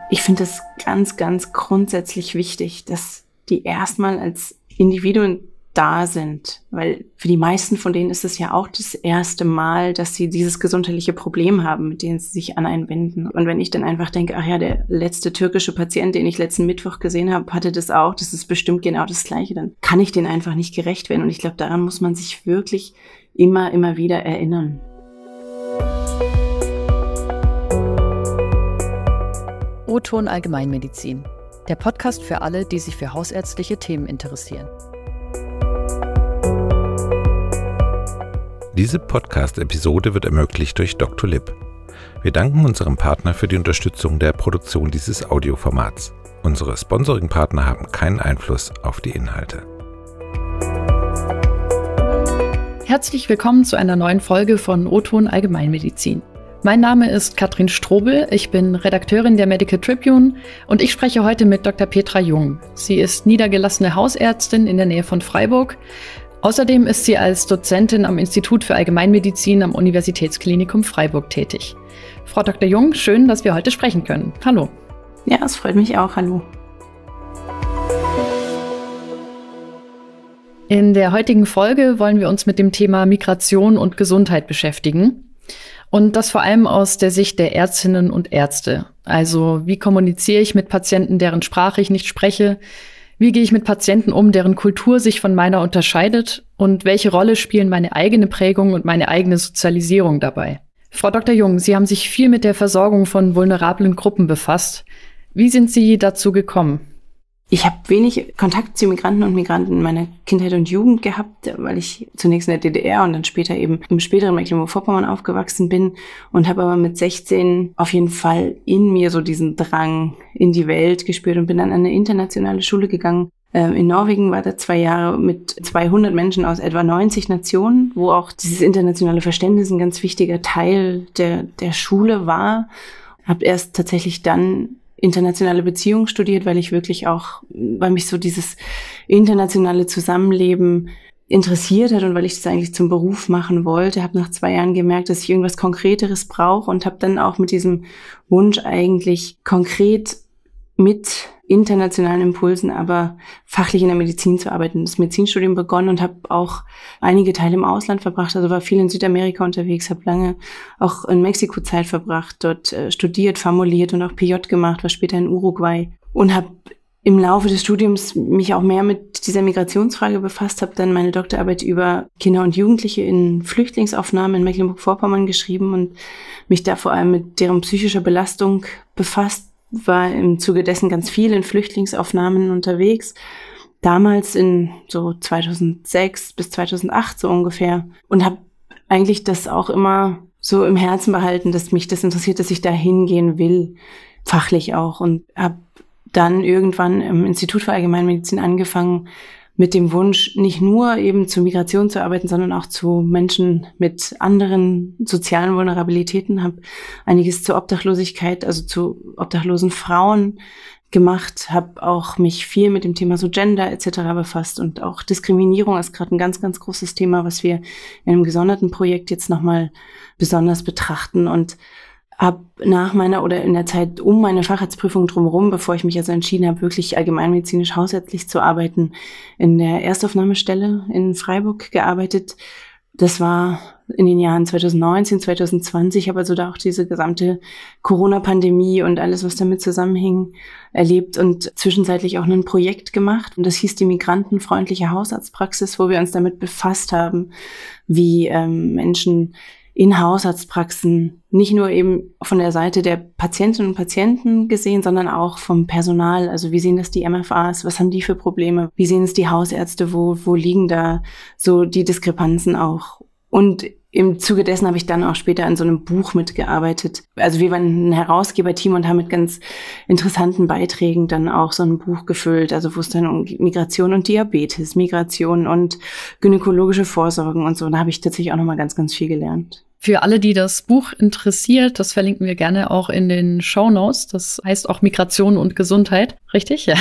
Ich finde es ganz, ganz grundsätzlich wichtig, dass die erstmal als Individuen da sind, weil für die meisten von denen ist es ja auch das erste Mal, dass sie dieses gesundheitliche Problem haben, mit dem sie sich an einen wenden. Und wenn ich dann einfach denke, ach ja, der letzte türkische Patient, den ich letzten Mittwoch gesehen habe, hatte das auch, das ist bestimmt genau das Gleiche, dann kann ich denen einfach nicht gerecht werden. Und ich glaube, daran muss man sich wirklich immer wieder erinnern. O-Ton Allgemeinmedizin, der Podcast für alle, die sich für hausärztliche Themen interessieren. Diese Podcast-Episode wird ermöglicht durch Dr. Lipp. Wir danken unserem Partner für die Unterstützung der Produktion dieses Audioformats. Unsere Sponsoring-Partner haben keinen Einfluss auf die Inhalte. Herzlich willkommen zu einer neuen Folge von O-Ton Allgemeinmedizin. Mein Name ist Katrin Strobel, ich bin Redakteurin der Medical Tribune und ich spreche heute mit Dr. Petra Jung. Sie ist niedergelassene Hausärztin in der Nähe von Freiburg. Außerdem ist sie als Dozentin am Institut für Allgemeinmedizin am Universitätsklinikum Freiburg tätig. Frau Dr. Jung, schön, dass wir heute sprechen können. Hallo. Ja, es freut mich auch. Hallo. In der heutigen Folge wollen wir uns mit dem Thema Migration und Gesundheit beschäftigen. Und das vor allem aus der Sicht der Ärztinnen und Ärzte. Also wie kommuniziere ich mit Patienten, deren Sprache ich nicht spreche? Wie gehe ich mit Patienten um, deren Kultur sich von meiner unterscheidet? Und welche Rolle spielen meine eigene Prägung und meine eigene Sozialisierung dabei? Frau Dr. Jung, Sie haben sich viel mit der Versorgung von vulnerablen Gruppen befasst. Wie sind Sie dazu gekommen? Ich habe wenig Kontakt zu Migranten und Migranten in meiner Kindheit und Jugend gehabt, weil ich zunächst in der DDR und dann später eben im späteren Mecklenburg-Vorpommern aufgewachsen bin und habe aber mit 16 auf jeden Fall in mir so diesen Drang in die Welt gespürt und bin dann an eine internationale Schule gegangen. In Norwegen war da 2 Jahre mit 200 Menschen aus etwa 90 Nationen, wo auch dieses internationale Verständnis ein ganz wichtiger Teil der Schule war. Habe erst tatsächlich dann internationale Beziehungen studiert, weil mich so dieses internationale Zusammenleben interessiert hat und weil ich das eigentlich zum Beruf machen wollte. Habe nach 2 Jahren gemerkt, dass ich irgendwas Konkreteres brauche und habe dann auch mit diesem Wunsch eigentlich konkret mit internationalen Impulsen, aber fachlich in der Medizin zu arbeiten. Das Medizinstudium begonnen und habe auch einige Teile im Ausland verbracht, also war viel in Südamerika unterwegs, habe lange auch in Mexiko Zeit verbracht, dort studiert, formuliert und auch PJ gemacht, war später in Uruguay und habe im Laufe des Studiums mich auch mehr mit dieser Migrationsfrage befasst, habe dann meine Doktorarbeit über Kinder und Jugendliche in Flüchtlingsaufnahmen in Mecklenburg-Vorpommern geschrieben und mich da vor allem mit deren psychischer Belastung befasst, war im Zuge dessen ganz viel in Flüchtlingsaufnahmen unterwegs. Damals in so 2006 bis 2008 so ungefähr. Und habe eigentlich das auch immer so im Herzen behalten, dass mich das interessiert, dass ich da hingehen will, fachlich auch. Und habe dann irgendwann im Institut für Allgemeinmedizin angefangen, mit dem Wunsch, nicht nur eben zur Migration zu arbeiten, sondern auch zu Menschen mit anderen sozialen Vulnerabilitäten. Habe einiges zur Obdachlosigkeit, also zu obdachlosen Frauen gemacht, habe auch mich viel mit dem Thema so Gender etc. befasst und auch Diskriminierung ist gerade ein ganz, ganz großes Thema, was wir in einem gesonderten Projekt jetzt nochmal besonders betrachten und habe in der Zeit um meine Facharztprüfung drumherum, bevor ich mich also entschieden habe, wirklich allgemeinmedizinisch hausärztlich zu arbeiten, in der Erstaufnahmestelle in Freiburg gearbeitet. Das war in den Jahren 2019, 2020. Ich habe also da auch diese gesamte Corona-Pandemie und alles, was damit zusammenhing, erlebt und zwischenzeitlich auch ein Projekt gemacht. Und das hieß die migrantenfreundliche Hausarztpraxis, wo wir uns damit befasst haben, wie Menschen in Hausarztpraxen nicht nur eben von der Seite der Patientinnen und Patienten gesehen, sondern auch vom Personal. Also wie sehen das die MFAs? Was haben die für Probleme? Wie sehen es die Hausärzte? Wo liegen da so die Diskrepanzen auch? Und im Zuge dessen habe ich dann auch später an so einem Buch mitgearbeitet. Also wir waren ein Herausgeberteam und haben mit ganz interessanten Beiträgen dann auch so ein Buch gefüllt, also wo es dann um Migration und Diabetes, Migration und gynäkologische Vorsorgen und so. Da habe ich tatsächlich auch nochmal ganz, ganz viel gelernt. Für alle, die das Buch interessiert, das verlinken wir gerne auch in den Shownotes. Das heißt auch Migration und Gesundheit, richtig? Ja.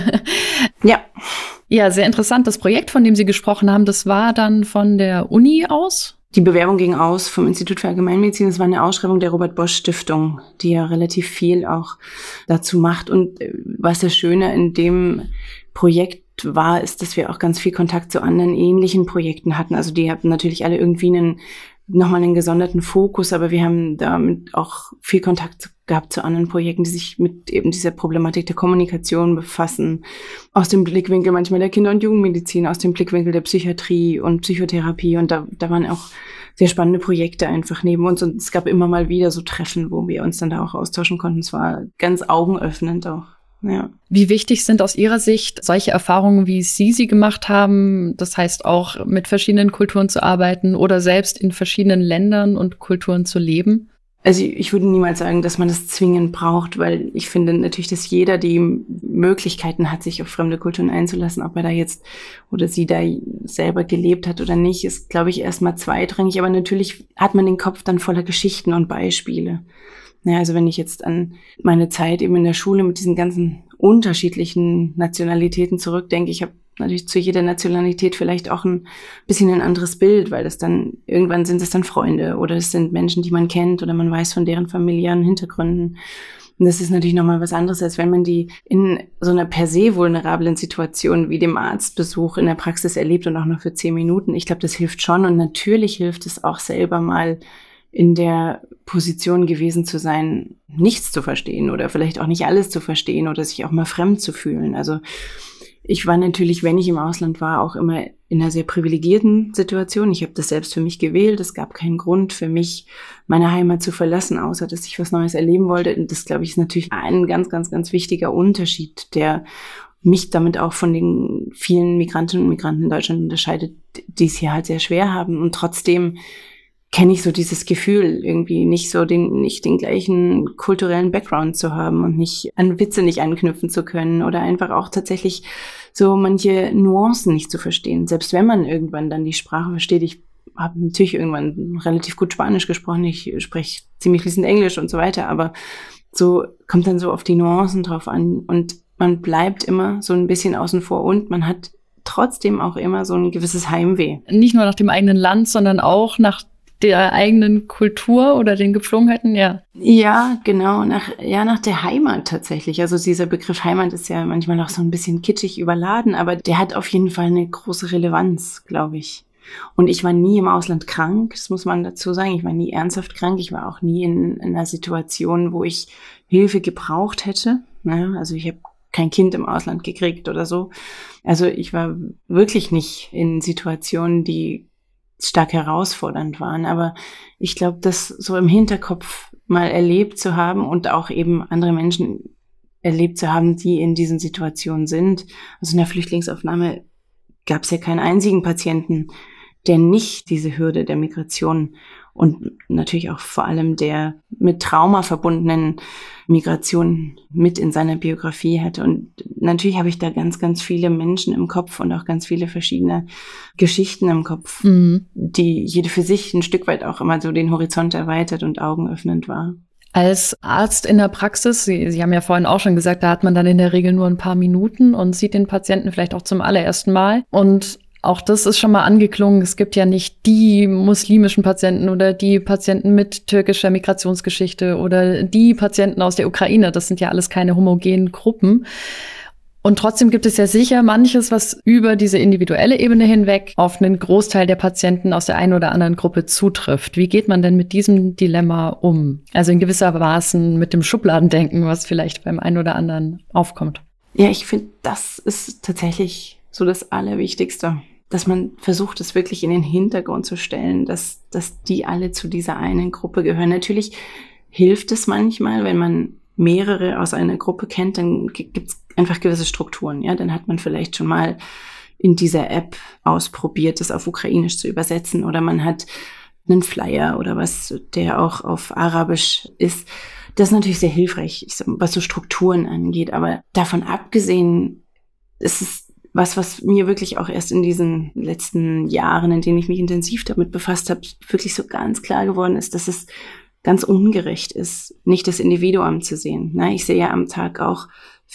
Ja. Ja, sehr interessant. Das Projekt, von dem Sie gesprochen haben, das war dann von der Uni aus? Die Bewerbung ging aus vom Institut für Allgemeinmedizin. Es war eine Ausschreibung der Robert-Bosch-Stiftung, die ja relativ viel auch dazu macht. Und was das Schöne in dem Projekt war, ist, dass wir auch ganz viel Kontakt zu anderen ähnlichen Projekten hatten. Also die hatten natürlich alle irgendwie nochmal einen gesonderten Fokus, aber wir haben damit auch viel Kontakt gehabt zu anderen Projekten, die sich mit eben dieser Problematik der Kommunikation befassen. Aus dem Blickwinkel manchmal der Kinder- und Jugendmedizin, aus dem Blickwinkel der Psychiatrie und Psychotherapie. Und da waren auch sehr spannende Projekte einfach neben uns. Und es gab immer mal wieder so Treffen, wo wir uns dann da auch austauschen konnten. Es war ganz augenöffnend auch. Ja. Wie wichtig sind aus Ihrer Sicht solche Erfahrungen, wie Sie gemacht haben? Das heißt auch mit verschiedenen Kulturen zu arbeiten oder selbst in verschiedenen Ländern und Kulturen zu leben? Also ich würde niemals sagen, dass man das zwingend braucht, weil ich finde natürlich, dass jeder die Möglichkeiten hat, sich auf fremde Kulturen einzulassen. Ob er da jetzt oder sie da selber gelebt hat oder nicht, ist, glaube ich, erstmal zweitrangig. Aber natürlich hat man den Kopf dann voller Geschichten und Beispiele. Ja, also wenn ich jetzt an meine Zeit eben in der Schule mit diesen ganzen unterschiedlichen Nationalitäten zurückdenke, ich habe natürlich zu jeder Nationalität vielleicht auch ein bisschen ein anderes Bild, weil das dann, irgendwann sind es dann Freunde oder es sind Menschen, die man kennt oder man weiß von deren familiären Hintergründen. Und das ist natürlich nochmal was anderes, als wenn man die in so einer per se vulnerablen Situation wie dem Arztbesuch in der Praxis erlebt und auch nur für 10 Minuten. Ich glaube, das hilft schon und natürlich hilft es auch selber mal in der Position gewesen zu sein, nichts zu verstehen oder vielleicht auch nicht alles zu verstehen oder sich auch mal fremd zu fühlen. Also ich war natürlich, wenn ich im Ausland war, auch immer in einer sehr privilegierten Situation. Ich habe das selbst für mich gewählt. Es gab keinen Grund für mich, meine Heimat zu verlassen, außer dass ich was Neues erleben wollte. Und das, glaube ich, ist natürlich ein ganz, ganz, ganz wichtiger Unterschied, der mich damit auch von den vielen Migrantinnen und Migranten in Deutschland unterscheidet, die es hier halt sehr schwer haben. Und trotzdem kenne ich so dieses Gefühl, irgendwie nicht den gleichen kulturellen Background zu haben und an Witze nicht anknüpfen zu können oder einfach auch tatsächlich so manche Nuancen nicht zu verstehen. Selbst wenn man irgendwann dann die Sprache versteht. Ich habe natürlich irgendwann relativ gut Spanisch gesprochen, ich spreche ziemlich fließend Englisch und so weiter, aber so kommt dann so auf die Nuancen drauf an und man bleibt immer so ein bisschen außen vor und man hat trotzdem auch immer so ein gewisses Heimweh. Nicht nur nach dem eigenen Land, sondern auch nach der eigenen Kultur oder den Gepflogenheiten, ja. Ja, genau, nach der Heimat tatsächlich. Also dieser Begriff Heimat ist ja manchmal auch so ein bisschen kitschig überladen, aber der hat auf jeden Fall eine große Relevanz, glaube ich. Und ich war nie im Ausland krank, das muss man dazu sagen. Ich war nie ernsthaft krank. Ich war auch nie in einer Situation, wo ich Hilfe gebraucht hätte. Also ich habe kein Kind im Ausland gekriegt oder so. Also ich war wirklich nicht in Situationen, die stark herausfordernd waren. Aber ich glaube, das so im Hinterkopf mal erlebt zu haben und auch eben andere Menschen erlebt zu haben, die in diesen Situationen sind. Also in der Flüchtlingsaufnahme gab es ja keinen einzigen Patienten, der nicht diese Hürde der Migration und natürlich auch vor allem der mit Trauma verbundenen Migration mit in seiner Biografie hatte. Und natürlich habe ich da ganz, ganz viele Menschen im Kopf und auch ganz viele verschiedene Geschichten im Kopf, die jede für sich ein Stück weit auch immer so den Horizont erweitert und augenöffnend war. Als Arzt in der Praxis, Sie haben ja vorhin auch schon gesagt, da hat man dann in der Regel nur ein paar Minuten und sieht den Patienten vielleicht auch zum allerersten Mal. Und auch das ist schon mal angeklungen. Es gibt ja nicht die muslimischen Patienten oder die Patienten mit türkischer Migrationsgeschichte oder die Patienten aus der Ukraine. Das sind ja alles keine homogenen Gruppen. Und trotzdem gibt es ja sicher manches, was über diese individuelle Ebene hinweg auf einen Großteil der Patienten aus der einen oder anderen Gruppe zutrifft. Wie geht man denn mit diesem Dilemma um? Also in gewisser Maßen mit dem Schubladendenken, was vielleicht beim einen oder anderen aufkommt. Ja, ich finde, das ist tatsächlich so das Allerwichtigste, dass man versucht, es wirklich in den Hintergrund zu stellen, dass die alle zu dieser einen Gruppe gehören. Natürlich hilft es manchmal, wenn man mehrere aus einer Gruppe kennt, dann gibt's einfach gewisse Strukturen. Ja, dann hat man vielleicht schon mal in dieser App ausprobiert, das auf Ukrainisch zu übersetzen, oder man hat einen Flyer oder was, der auch auf Arabisch ist. Das ist natürlich sehr hilfreich, was so Strukturen angeht. Aber davon abgesehen, ist es was mir wirklich auch erst in diesen letzten Jahren, in denen ich mich intensiv damit befasst habe, wirklich so ganz klar geworden ist, dass es ganz ungerecht ist, nicht das Individuum zu sehen. Ich sehe ja am Tag auch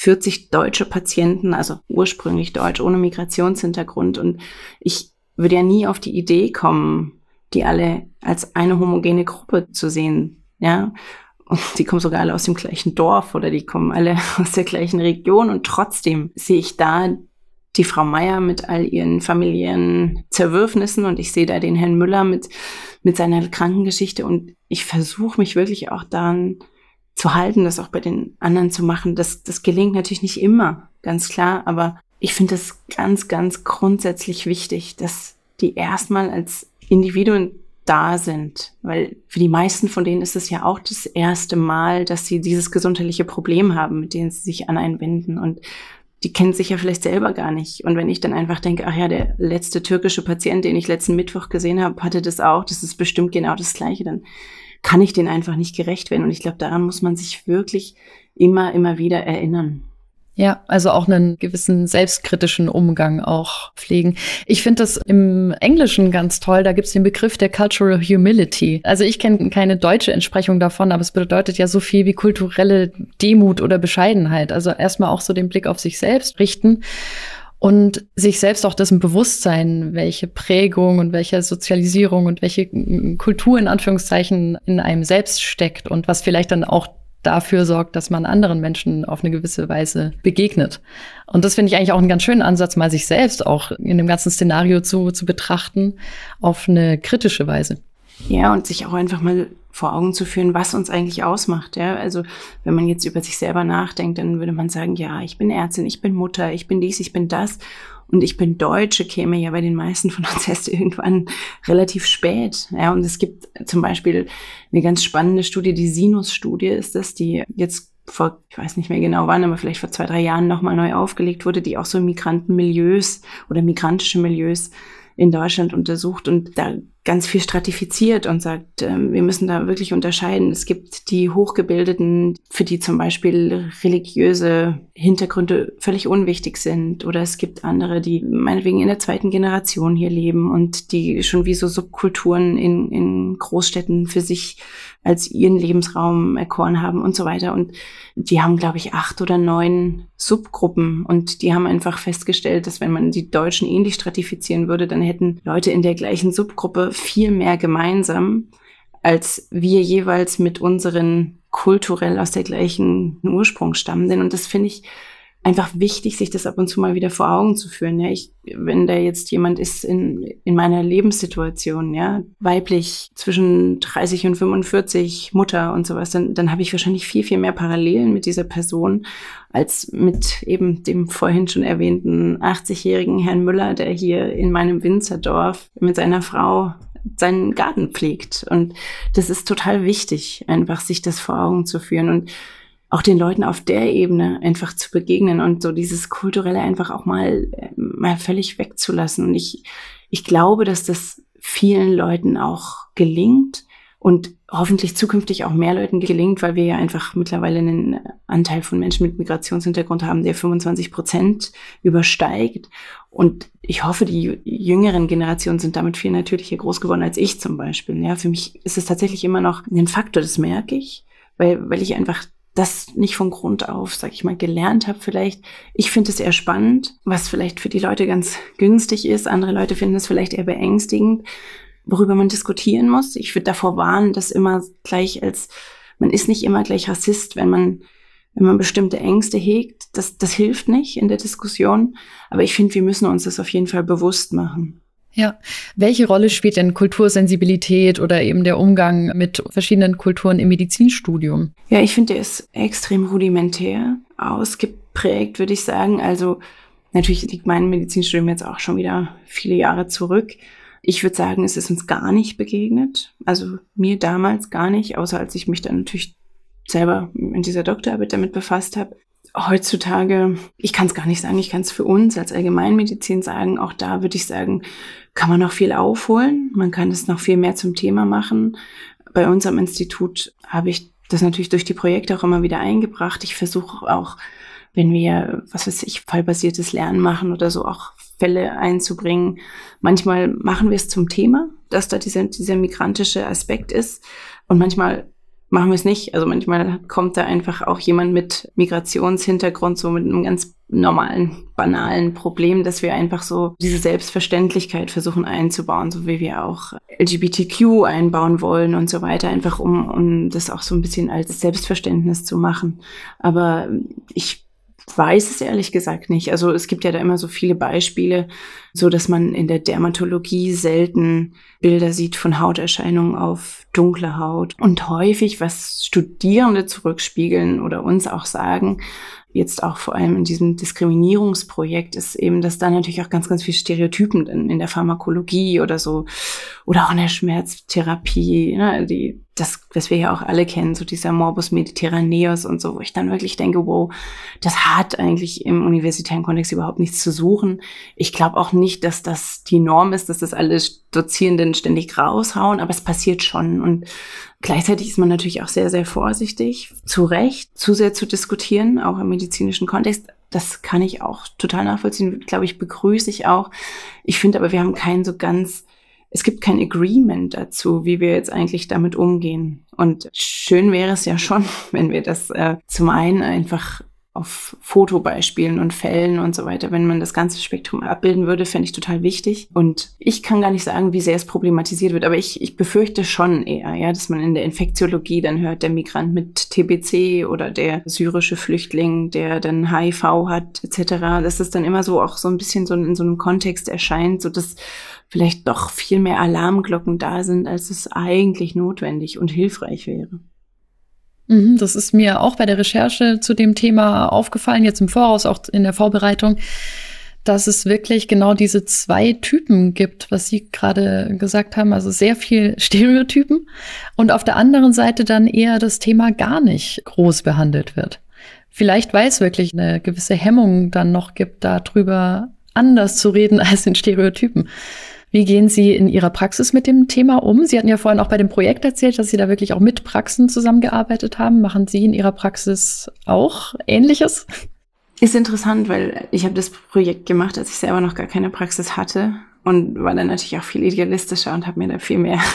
40 deutsche Patienten, also ursprünglich deutsch, ohne Migrationshintergrund. Und ich würde ja nie auf die Idee kommen, die alle als eine homogene Gruppe zu sehen, ja. Und die kommen sogar alle aus dem gleichen Dorf oder die kommen alle aus der gleichen Region und trotzdem sehe ich da die Frau Meier mit all ihren familiären Zerwürfnissen und ich sehe da den Herrn Müller mit seiner Krankengeschichte und ich versuche mich wirklich auch daran zu halten, das auch bei den anderen zu machen. Das gelingt natürlich nicht immer, ganz klar, aber ich finde es ganz, ganz grundsätzlich wichtig, dass die erstmal als Individuen da sind, weil für die meisten von denen ist es ja auch das erste Mal, dass sie dieses gesundheitliche Problem haben, mit dem sie sich an einen wenden und die kennen sich ja vielleicht selber gar nicht. Und wenn ich dann einfach denke, ach ja, der letzte türkische Patient, den ich letzten Mittwoch gesehen habe, hatte das auch, das ist bestimmt genau das Gleiche, dann kann ich denen einfach nicht gerecht werden. Und ich glaube, daran muss man sich wirklich immer wieder erinnern. Ja, also auch einen gewissen selbstkritischen Umgang auch pflegen. Ich finde das im Englischen ganz toll. Da gibt es den Begriff der Cultural Humility. Also ich kenne keine deutsche Entsprechung davon, aber es bedeutet ja so viel wie kulturelle Demut oder Bescheidenheit. Also erstmal auch so den Blick auf sich selbst richten und sich selbst auch dessen bewusst sein, welche Prägung und welche Sozialisierung und welche Kultur in Anführungszeichen in einem selbst steckt und was vielleicht dann auch dafür sorgt, dass man anderen Menschen auf eine gewisse Weise begegnet. Und das finde ich eigentlich auch einen ganz schönen Ansatz, mal sich selbst auch in dem ganzen Szenario zu betrachten, auf eine kritische Weise. Ja, und sich auch einfach mal vor Augen zu führen, was uns eigentlich ausmacht. Ja, also wenn man jetzt über sich selber nachdenkt, dann würde man sagen, ja, ich bin Ärztin, ich bin Mutter, ich bin dies, ich bin das. Und ich bin Deutsche käme ja bei den meisten von uns erst irgendwann relativ spät. Ja, und es gibt zum Beispiel eine ganz spannende Studie, die Sinus-Studie ist das, die jetzt vor, ich weiß nicht mehr genau wann, aber vielleicht vor 2-3 Jahren nochmal neu aufgelegt wurde, die auch so Migrantenmilieus oder migrantische Milieus in Deutschland untersucht und da ganz viel stratifiziert und sagt, wir müssen da wirklich unterscheiden. Es gibt die Hochgebildeten, für die zum Beispiel religiöse Hintergründe völlig unwichtig sind. Oder es gibt andere, die meinetwegen in der 2. Generation hier leben und die schon wie so Subkulturen in Großstädten für sich als ihren Lebensraum erkoren haben und so weiter. Und die haben, glaube ich, 8 oder 9 Subgruppen. Und die haben einfach festgestellt, dass wenn man die Deutschen ähnlich stratifizieren würde, dann hätten Leute in der gleichen Subgruppe viel mehr gemeinsam, als wir jeweils mit unseren kulturell aus der gleichen Ursprung stammenden. Und das finde ich einfach wichtig, sich das ab und zu mal wieder vor Augen zu führen. Ja, wenn da jetzt jemand ist in meiner Lebenssituation, ja, weiblich zwischen 30 und 45, Mutter und sowas, dann habe ich wahrscheinlich viel mehr Parallelen mit dieser Person als mit eben dem vorhin schon erwähnten 80-jährigen Herrn Müller, der hier in meinem Winzerdorf mit seiner Frau seinen Garten pflegt. Und das ist total wichtig, einfach sich das vor Augen zu führen und auch den Leuten auf der Ebene einfach zu begegnen und so dieses Kulturelle einfach auch mal völlig wegzulassen. Und ich glaube, dass das vielen Leuten auch gelingt und hoffentlich zukünftig auch mehr Leuten gelingt, weil wir ja einfach mittlerweile einen Anteil von Menschen mit Migrationshintergrund haben, der 25% übersteigt. Und ich hoffe, die jüngeren Generationen sind damit viel natürlicher groß geworden als ich zum Beispiel. Ja, für mich ist es tatsächlich immer noch ein Faktor, das merke ich, weil ich einfach das nicht von Grund auf, sag ich mal, gelernt habe vielleicht. Ich finde es eher spannend, was vielleicht für die Leute ganz günstig ist. Andere Leute finden es vielleicht eher beängstigend, worüber man diskutieren muss. Ich würde davor warnen, dass immer gleich man ist nicht immer gleich Rassist, wenn man bestimmte Ängste hegt. Das hilft nicht in der Diskussion. Aber ich finde, wir müssen uns das auf jeden Fall bewusst machen. Ja. Welche Rolle spielt denn Kultursensibilität oder eben der Umgang mit verschiedenen Kulturen im Medizinstudium? Ja, ich finde, der ist extrem rudimentär ausgeprägt, würde ich sagen. Also natürlich liegt mein Medizinstudium jetzt auch schon wieder viele Jahre zurück. Ich würde sagen, es ist uns gar nicht begegnet. Also mir damals gar nicht, außer als ich mich dann natürlich selber in dieser Doktorarbeit damit befasst habe. Heutzutage, ich kann es gar nicht sagen, ich kann es für uns als Allgemeinmedizin sagen. Auch da würde ich sagen, kann man noch viel aufholen. Man kann es noch viel mehr zum Thema machen. Bei uns am Institut habe ich das natürlich durch die Projekte auch immer wieder eingebracht. Ich versuche auch, wenn wir, fallbasiertes Lernen machen oder so, auch Fälle einzubringen. Manchmal machen wir es zum Thema, dass da dieser migrantische Aspekt ist. Und manchmal machen wir es nicht. Also manchmal kommt da einfach auch jemand mit Migrationshintergrund, so mit einem ganz normalen, banalen Problem, dass wir einfach so diese Selbstverständlichkeit versuchen einzubauen, so wie wir auch LGBTQ einbauen wollen und so weiter, einfach um das auch so ein bisschen als Selbstverständnis zu machen. Aber ich weiß es ehrlich gesagt nicht. Also es gibt ja da immer so viele Beispiele, so dass man in der Dermatologie selten Bilder sieht von Hauterscheinungen auf dunkle Haut. Und häufig, was Studierende zurückspiegeln oder uns auch sagen, jetzt auch vor allem in diesem Diskriminierungsprojekt, ist eben, dass da natürlich auch ganz, ganz viele Stereotypen in der Pharmakologie oder so, oder auch in der Schmerztherapie, ne, das, was wir ja auch alle kennen, so dieser Morbus Mediterraneus und so, wo ich dann wirklich denke, wow, das hat eigentlich im universitären Kontext überhaupt nichts zu suchen. Ich glaube auch nicht, dass das die Norm ist, dass das alle Dozierenden ständig raushauen, aber es passiert schon. Und gleichzeitig ist man natürlich auch sehr, sehr vorsichtig, zu Recht, zu sehr zu diskutieren, auch im medizinischen Kontext. Das kann ich auch total nachvollziehen, glaube ich, begrüße ich auch. Ich finde aber, wir haben es gibt kein Agreement dazu, wie wir jetzt eigentlich damit umgehen. Und schön wäre es ja schon, wenn wir das zum einen einfach auf Fotobeispielen und Fällen und so weiter, wenn man das ganze Spektrum abbilden würde, fände ich total wichtig. Und ich kann gar nicht sagen, wie sehr es problematisiert wird, aber ich befürchte schon eher, ja, dass man in der Infektiologie dann hört, der Migrant mit TBC oder der syrische Flüchtling, der dann HIV hat, etc., dass es dann immer so auch so ein bisschen so in so einem Kontext erscheint, so dass vielleicht doch viel mehr Alarmglocken da sind, als es eigentlich notwendig und hilfreich wäre. Das ist mir auch bei der Recherche zu dem Thema aufgefallen, jetzt im Voraus, auch in der Vorbereitung, dass es wirklich genau diese 2 Typen gibt, was Sie gerade gesagt haben, also sehr viel Stereotypen und auf der anderen Seite dann eher das Thema gar nicht groß behandelt wird. Vielleicht, weil es wirklich eine gewisse Hemmung dann noch gibt, darüber anders zu reden als in Stereotypen. Wie gehen Sie in Ihrer Praxis mit dem Thema um? Sie hatten ja vorhin auch bei dem Projekt erzählt, dass Sie da wirklich auch mit Praxen zusammengearbeitet haben. Machen Sie in Ihrer Praxis auch Ähnliches? Ist interessant, weil ich habe das Projekt gemacht, als ich selber noch gar keine Praxis hatte und war dann natürlich auch viel idealistischer und habe mir da viel mehr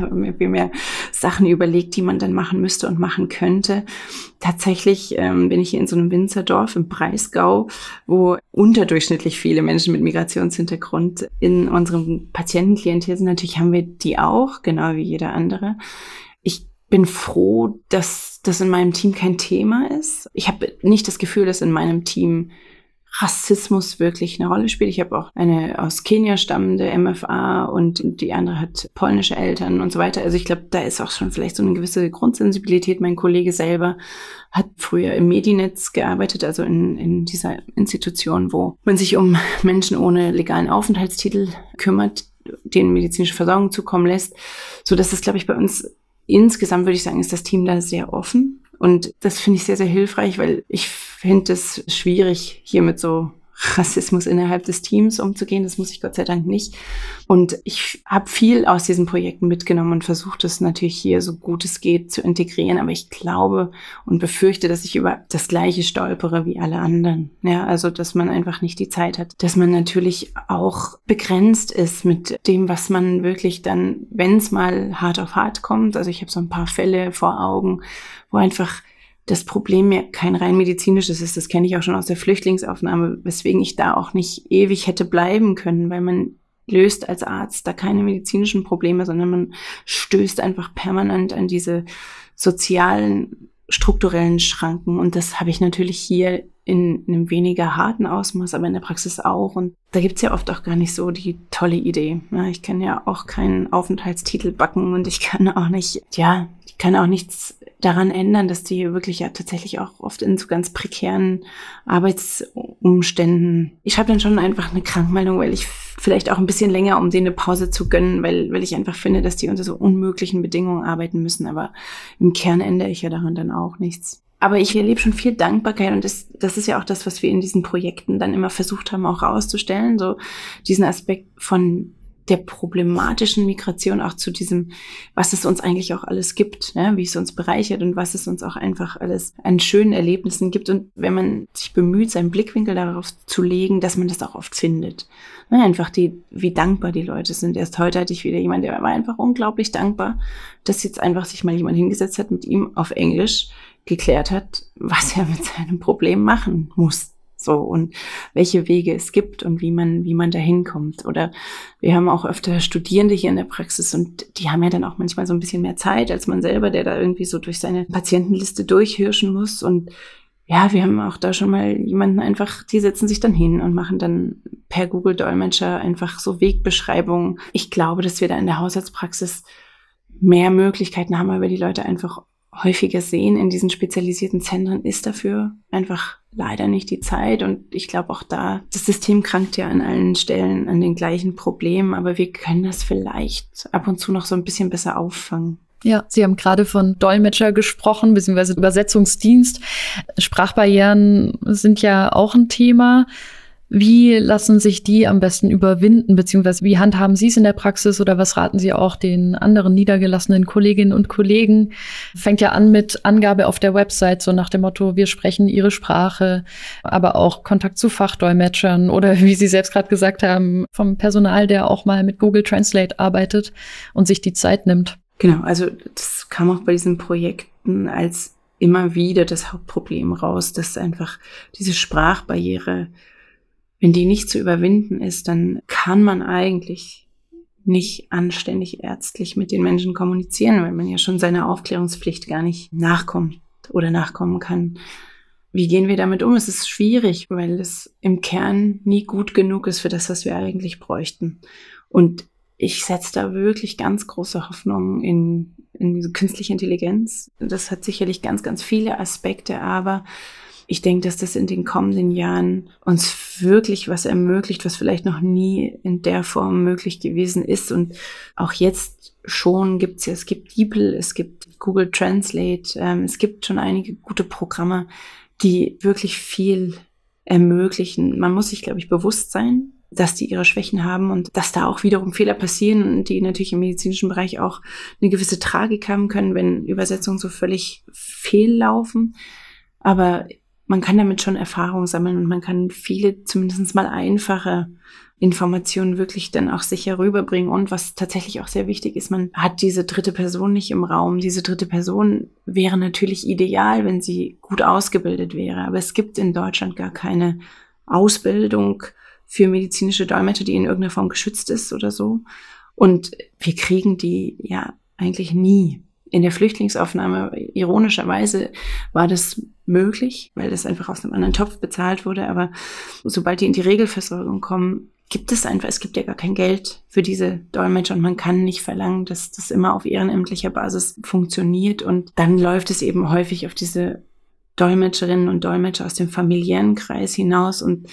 Sachen überlegt, die man dann machen müsste und machen könnte. Tatsächlich bin ich hier in so einem Winzerdorf im Breisgau, wo unterdurchschnittlich viele Menschen mit Migrationshintergrund in unserem Patientenklientel sind. Natürlich haben wir die auch, genau wie jeder andere. Ich bin froh, dass das in meinem Team kein Thema ist. Ich habe nicht das Gefühl, dass in meinem Team Rassismus wirklich eine Rolle spielt. Ich habe auch eine aus Kenia stammende MFA und die andere hat polnische Eltern und so weiter. Also ich glaube, da ist auch schon vielleicht so eine gewisse Grundsensibilität. Mein Kollege selber hat früher im Medinetz gearbeitet, also in dieser Institution, wo man sich um Menschen ohne legalen Aufenthaltstitel kümmert, denen medizinische Versorgung zukommen lässt. So dass es, glaube ich, bei uns insgesamt, würde ich sagen, ist das Team da sehr offen. Und das finde ich sehr, sehr hilfreich, weil ich finde es schwierig, hier mit so Rassismus innerhalb des Teams umzugehen. Das muss ich Gott sei Dank nicht. Und ich habe viel aus diesen Projekten mitgenommen und versucht es natürlich hier so gut es geht zu integrieren. Aber ich glaube und befürchte, dass ich über das Gleiche stolpere wie alle anderen. Ja, also dass man einfach nicht die Zeit hat. Dass man natürlich auch begrenzt ist mit dem, was man wirklich dann, wenn es mal hart auf hart kommt. Also ich habe so ein paar Fälle vor Augen, wo einfach das Problem ja kein rein medizinisches ist. Das kenne ich auch schon aus der Flüchtlingsaufnahme, weswegen ich da auch nicht ewig hätte bleiben können, weil man löst als Arzt da keine medizinischen Probleme, sondern man stößt einfach permanent an diese sozialen, strukturellen Schranken. Und das habe ich natürlich hier in einem weniger harten Ausmaß, aber in der Praxis auch. Und da gibt's ja oft auch gar nicht so die tolle Idee. Ja, ich kann ja auch keinen Aufenthaltstitel backen und ich kann auch nichts daran ändern, dass die wirklich ja tatsächlich auch oft in so ganz prekären Arbeitsumständen. Ich schreibe dann schon einfach eine Krankmeldung, weil ich vielleicht auch ein bisschen länger, um denen eine Pause zu gönnen, weil ich einfach finde, dass die unter so unmöglichen Bedingungen arbeiten müssen. Aber im Kern ändere ich ja daran dann auch nichts. Aber ich erlebe schon viel Dankbarkeit und das ist ja auch das, was wir in diesen Projekten dann immer versucht haben, auch rauszustellen, so diesen Aspekt von der problematischen Migration auch zu diesem, was es uns eigentlich auch alles gibt, ja, wie es uns bereichert und was es uns auch einfach alles an schönen Erlebnissen gibt. Und wenn man sich bemüht, seinen Blickwinkel darauf zu legen, dass man das auch oft findet. Ja, einfach wie dankbar die Leute sind. Erst heute hatte ich wieder jemanden, der war einfach unglaublich dankbar, dass jetzt einfach sich mal jemand hingesetzt hat, mit ihm auf Englisch geklärt hat, was er mit seinem Problem machen muss. So, und welche Wege es gibt und wie man da hinkommt. Oder wir haben auch öfter Studierende hier in der Praxis und die haben ja dann auch manchmal so ein bisschen mehr Zeit als man selber, der da irgendwie so durch seine Patientenliste durchhirschen muss. Und ja, wir haben auch da schon mal jemanden einfach, die setzen sich dann hin und machen dann per Google Dolmetscher einfach so Wegbeschreibungen. Ich glaube, dass wir da in der Hausarztpraxis mehr Möglichkeiten haben, weil wir die Leute einfach häufiger sehen. In diesen spezialisierten Zentren ist dafür einfach leider nicht die Zeit. Und ich glaube auch da, das System krankt ja an allen Stellen an den gleichen Problemen, aber wir können das vielleicht ab und zu noch so ein bisschen besser auffangen. Ja, Sie haben gerade von Dolmetscher gesprochen, beziehungsweise Übersetzungsdienst. Sprachbarrieren sind ja auch ein Thema. Wie lassen sich die am besten überwinden, beziehungsweise wie handhaben Sie es in der Praxis oder was raten Sie auch den anderen niedergelassenen Kolleginnen und Kollegen? Fängt ja an mit Angabe auf der Website, so nach dem Motto, wir sprechen Ihre Sprache, aber auch Kontakt zu Fachdolmetschern oder wie Sie selbst gerade gesagt haben, vom Personal, der auch mal mit Google Translate arbeitet und sich die Zeit nimmt. Genau, also das kam auch bei diesen Projekten als immer wieder das Hauptproblem raus, dass einfach diese Sprachbarriere, wenn die nicht zu überwinden ist, dann kann man eigentlich nicht anständig ärztlich mit den Menschen kommunizieren, weil man ja schon seiner Aufklärungspflicht gar nicht nachkommt oder nachkommen kann. Wie gehen wir damit um? Es ist schwierig, weil es im Kern nie gut genug ist für das, was wir eigentlich bräuchten. Und ich setze da wirklich ganz große Hoffnung in diese künstliche Intelligenz. Das hat sicherlich ganz, ganz viele Aspekte, aber ich denke, dass das in den kommenden Jahren uns wirklich was ermöglicht, was vielleicht noch nie in der Form möglich gewesen ist. Und auch jetzt schon es gibt DeepL, es gibt Google Translate, es gibt schon einige gute Programme, die wirklich viel ermöglichen. Man muss sich, glaube ich, bewusst sein, dass die ihre Schwächen haben und dass da auch wiederum Fehler passieren und die natürlich im medizinischen Bereich auch eine gewisse Tragik haben können, wenn Übersetzungen so völlig fehllaufen. Aber man kann damit schon Erfahrung sammeln und man kann viele, zumindest mal einfache Informationen wirklich dann auch sicher rüberbringen. Und was tatsächlich auch sehr wichtig ist, man hat diese dritte Person nicht im Raum. Diese dritte Person wäre natürlich ideal, wenn sie gut ausgebildet wäre. Aber es gibt in Deutschland gar keine Ausbildung für medizinische Dolmetscher, die in irgendeiner Form geschützt ist oder so. Und wir kriegen die ja eigentlich nie. In der Flüchtlingsaufnahme, ironischerweise, war das möglich, weil das einfach aus einem anderen Topf bezahlt wurde. Aber sobald die in die Regelversorgung kommen, es gibt ja gar kein Geld für diese Dolmetscher und man kann nicht verlangen, dass das immer auf ehrenamtlicher Basis funktioniert. Und dann läuft es eben häufig auf diese Dolmetscherinnen und Dolmetscher aus dem familiären Kreis hinaus. Und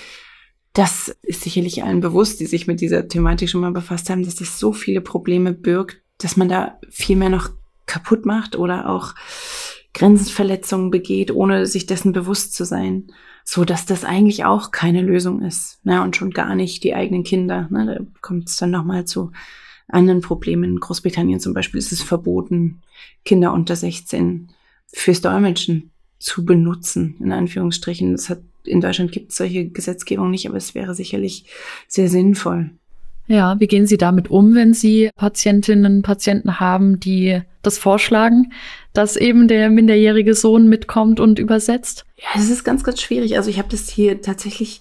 das ist sicherlich allen bewusst, die sich mit dieser Thematik schon mal befasst haben, dass das so viele Probleme birgt, dass man da viel mehr noch kaputt macht oder auch Grenzverletzungen begeht, ohne sich dessen bewusst zu sein, so dass das eigentlich auch keine Lösung ist. Und schon gar nicht die eigenen Kinder. Da kommt es dann nochmal zu anderen Problemen. In Großbritannien zum Beispiel ist es verboten, Kinder unter 16 fürs Dolmetschen zu benutzen, in Anführungsstrichen. In Deutschland gibt es solche Gesetzgebung nicht, aber es wäre sicherlich sehr sinnvoll. Ja, wie gehen Sie damit um, wenn Sie Patientinnen und Patienten haben, die das vorschlagen, dass eben der minderjährige Sohn mitkommt und übersetzt? Ja, es ist ganz, ganz schwierig. Also ich habe das hier tatsächlich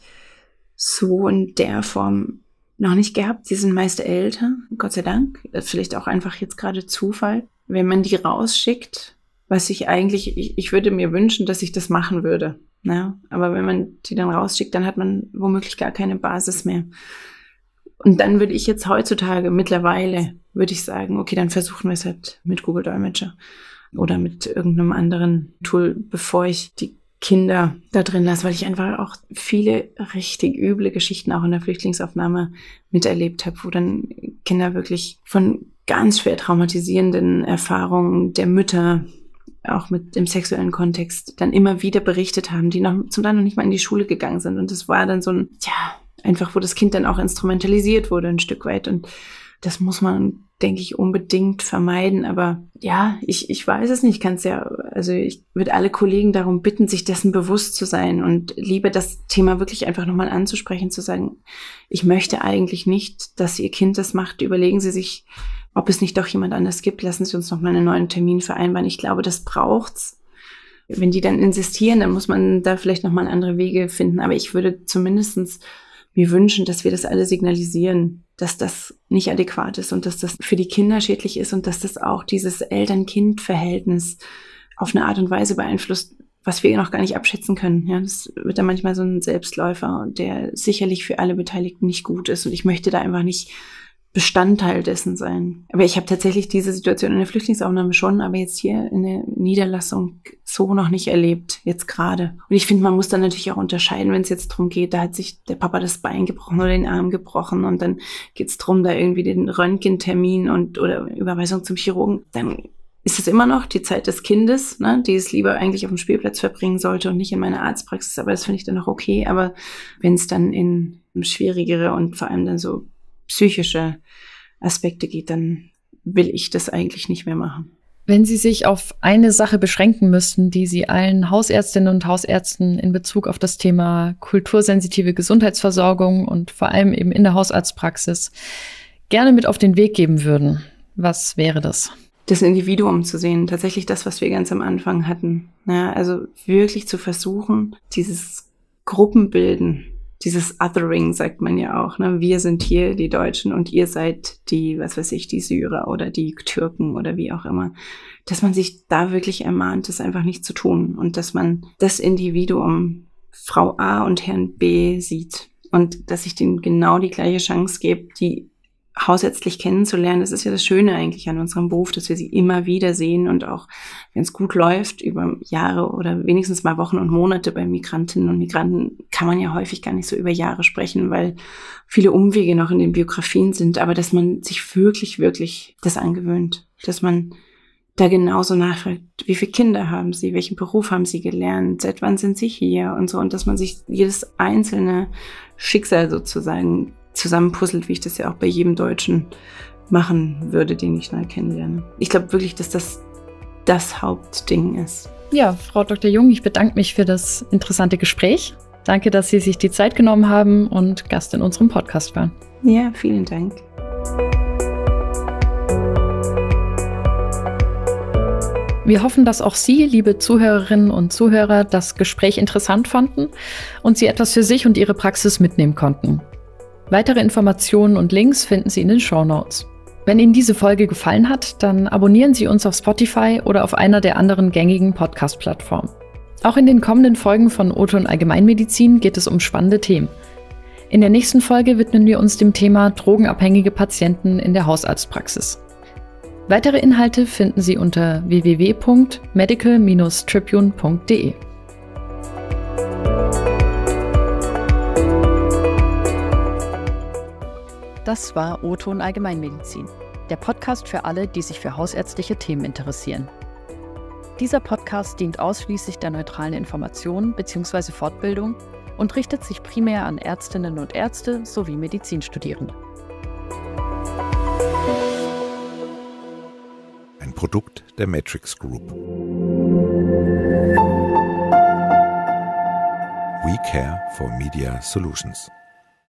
so in der Form noch nicht gehabt. Sie sind meist älter, Gott sei Dank. Das ist vielleicht auch einfach jetzt gerade Zufall. Wenn man die rausschickt, ich würde mir wünschen, dass ich das machen würde. Aber wenn man die dann rausschickt, dann hat man womöglich gar keine Basis mehr. Und dann würde ich jetzt mittlerweile sagen, okay, dann versuchen wir es halt mit Google Dolmetscher oder mit irgendeinem anderen Tool, bevor ich die Kinder da drin lasse, weil ich einfach auch viele richtig üble Geschichten auch in der Flüchtlingsaufnahme miterlebt habe, wo dann Kinder wirklich von ganz schwer traumatisierenden Erfahrungen der Mütter, auch mit dem sexuellen Kontext, dann immer wieder berichtet haben, die zum Teil noch nicht mal in die Schule gegangen sind. Und das war dann so einfach, wo das Kind dann auch instrumentalisiert wurde ein Stück weit. Und das muss man, denke ich, unbedingt vermeiden. Aber ja, ich weiß es nicht. Ich würde alle Kollegen darum bitten, sich dessen bewusst zu sein und lieber das Thema wirklich einfach nochmal anzusprechen, zu sagen, ich möchte eigentlich nicht, dass Ihr Kind das macht. Überlegen Sie sich, ob es nicht doch jemand anders gibt. Lassen Sie uns nochmal einen neuen Termin vereinbaren. Ich glaube, das braucht's. wenn die dann insistieren, dann muss man da vielleicht nochmal andere Wege finden. Aber ich würde zumindestens mir wünschen, dass wir das alle signalisieren, dass das nicht adäquat ist und dass das für die Kinder schädlich ist und dass das auch dieses Eltern-Kind-Verhältnis auf eine Art und Weise beeinflusst, was wir noch gar nicht abschätzen können. Ja, das wird dann manchmal so ein Selbstläufer, der sicherlich für alle Beteiligten nicht gut ist. Und ich möchte da einfach nicht Bestandteil dessen sein. Aber ich habe tatsächlich diese Situation in der Flüchtlingsaufnahme schon, aber jetzt hier in der Niederlassung so noch nicht erlebt, jetzt gerade. Und ich finde, man muss dann natürlich auch unterscheiden, wenn es jetzt darum geht, da hat sich der Papa das Bein gebrochen oder den Arm gebrochen und dann geht es darum, da irgendwie den Röntgentermin oder Überweisung zum Chirurgen, dann ist es immer noch die Zeit des Kindes, ne, die es lieber eigentlich auf dem Spielplatz verbringen sollte und nicht in meiner Arztpraxis, aber das finde ich dann noch okay. Aber wenn es dann in schwierigere und vor allem dann so psychische Aspekte geht, dann will ich das eigentlich nicht mehr machen. Wenn Sie sich auf eine Sache beschränken müssten, die Sie allen Hausärztinnen und Hausärzten in Bezug auf das Thema kultursensitive Gesundheitsversorgung und vor allem eben in der Hausarztpraxis gerne mit auf den Weg geben würden, was wäre das? Das Individuum zu sehen, tatsächlich das, was wir ganz am Anfang hatten. Ja, also wirklich zu versuchen, dieses Gruppenbilden, dieses Othering, sagt man ja auch, ne? Wir sind hier die Deutschen und ihr seid die, was weiß ich, die Syrer oder die Türken oder wie auch immer. Dass man sich da wirklich ermahnt, das einfach nicht zu tun und dass man das Individuum Frau A und Herrn B sieht und dass ich denen genau die gleiche Chance gebe, die hausärztlich kennenzulernen. Das ist ja das Schöne eigentlich an unserem Beruf, dass wir sie immer wieder sehen und auch, wenn es gut läuft, über Jahre oder wenigstens mal Wochen und Monate bei Migrantinnen und Migranten kann man ja häufig gar nicht so über Jahre sprechen, weil viele Umwege noch in den Biografien sind, aber dass man sich wirklich, wirklich das angewöhnt, dass man da genauso nachfragt, wie viele Kinder haben sie, welchen Beruf haben sie gelernt, seit wann sind sie hier und so, und dass man sich jedes einzelne Schicksal sozusagen zusammenpuzzelt, wie ich das ja auch bei jedem Deutschen machen würde, den ich neu kennenlerne. Ich glaube wirklich, dass das Hauptding ist. Ja, Frau Dr. Jung, ich bedanke mich für das interessante Gespräch. Danke, dass Sie sich die Zeit genommen haben und Gast in unserem Podcast waren. Ja, vielen Dank. Wir hoffen, dass auch Sie, liebe Zuhörerinnen und Zuhörer, das Gespräch interessant fanden und Sie etwas für sich und Ihre Praxis mitnehmen konnten. Weitere Informationen und Links finden Sie in den Shownotes. Wenn Ihnen diese Folge gefallen hat, dann abonnieren Sie uns auf Spotify oder auf einer der anderen gängigen Podcast-Plattformen. Auch in den kommenden Folgen von O-Ton Allgemeinmedizin geht es um spannende Themen. In der nächsten Folge widmen wir uns dem Thema drogenabhängige Patienten in der Hausarztpraxis. Weitere Inhalte finden Sie unter www.medical-tribune.de. Das war O-Ton Allgemeinmedizin, der Podcast für alle, die sich für hausärztliche Themen interessieren. Dieser Podcast dient ausschließlich der neutralen Information bzw. Fortbildung und richtet sich primär an Ärztinnen und Ärzte sowie Medizinstudierende. Ein Produkt der Matrix Group. We care for Media Solutions.